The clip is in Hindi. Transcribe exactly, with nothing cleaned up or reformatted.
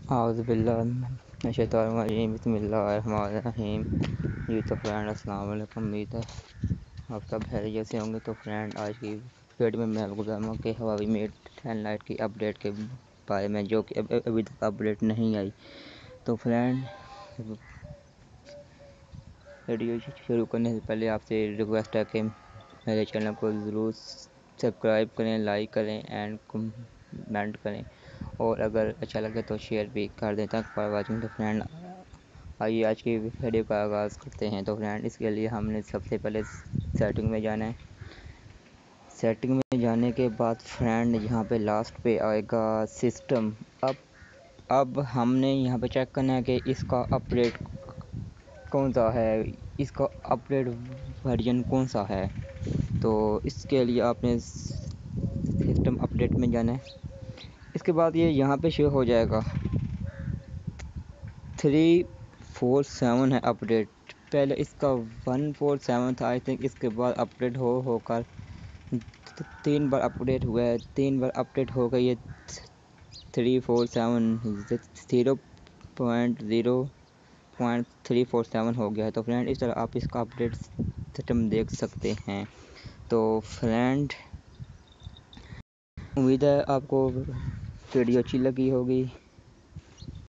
आउज़ुबिल्लाहि बिस्मिल्लाहिर्रहमानिर्रहीम। जी तो फ्रेंड अस्सलाम वालेकुम, उम्मीद है आप सब खैरियत से होंगे। तो फ्रेंड आज की वीडियो में मैं आपको बताऊँगा कि Huawei Mate टेन लाइट की अपडेट के बारे में, जो कि अभी तक अपडेट नहीं आई। तो फ्रेंड वीडियो शुरू करने से पहले आपसे रिक्वेस्ट है कि मेरे चैनल को ज़रूर सब्सक्राइब करें, लाइक करें एंड कमेंट करें, और अगर अच्छा लगे तो शेयर भी कर दें। तक फॉर वाचिंग। तो फ्रेंड आइए आज की वीडियो का आगाज़ करते हैं। तो फ्रेंड इसके लिए हमने सबसे पहले सेटिंग में जाना है। सेटिंग में जाने के बाद फ्रेंड यहाँ पे लास्ट पे आएगा सिस्टम। अब अब हमने यहाँ पे चेक करना है कि इसका अपडेट कौन सा है, इसका अपडेट वर्जन कौन सा है। तो इसके लिए आपने सिस्टम अपडेट में जाना है। इसके बाद ये यहाँ पे शो हो जाएगा थ्री फोर सेवन है अपडेट। पहले इसका वन फोर सेवन था आई थिंक। इसके बाद अपडेट हो होकर तीन बार अपडेट हुआ है, तीन बार अपडेट हो गई है three four seven zero point zero point three four seven हो गया है। तो फ्रेंड इस तरह आप इसका अपडेट सिस्टम देख सकते हैं। तो फ्रेंड उम्मीद है आपको वीडियो अच्छी लगी होगी।